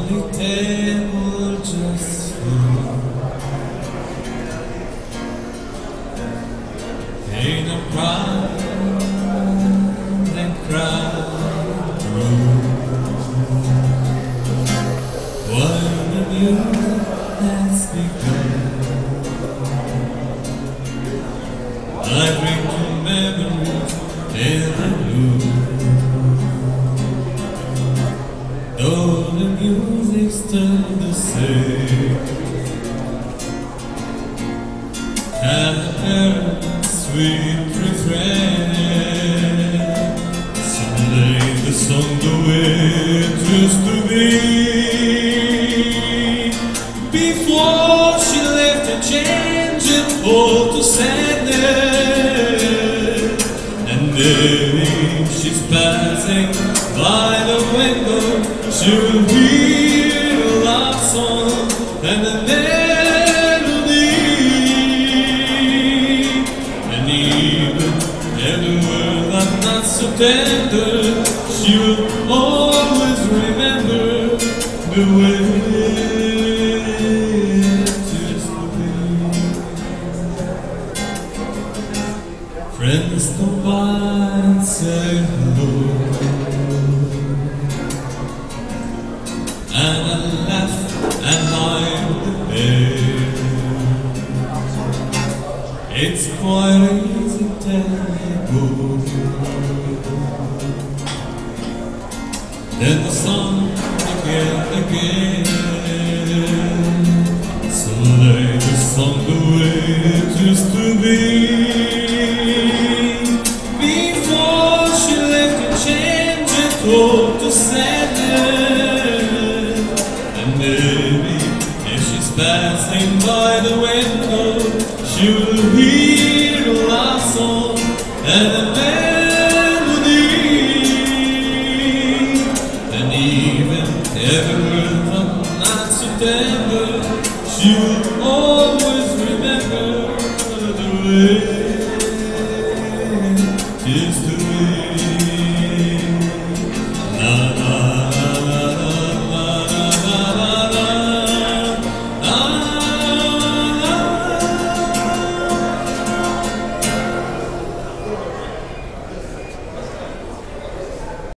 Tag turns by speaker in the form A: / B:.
A: lonely table just full. Pain and pride and cried through. While the music has begun, I bring to memories ever blue. Though the music's still the same, and the parents' sweet refrain, someday the song the way it used to be. Before she left a change and fall to sadness, and maybe she's passing by the window, she'll hear a love song and a melody, and even every word that's not so tender, she'll always remember the way it used to be. Friends come by and say hello, and I laugh and hide the pain. It's quite easy till you go. Then the song again. So lay the song the way it used to be. Before she left a change and hope to sadness, and maybe if she's passing by the window, she'll hear a love song and a melody, and even every word from not so tender, she'll always remember the way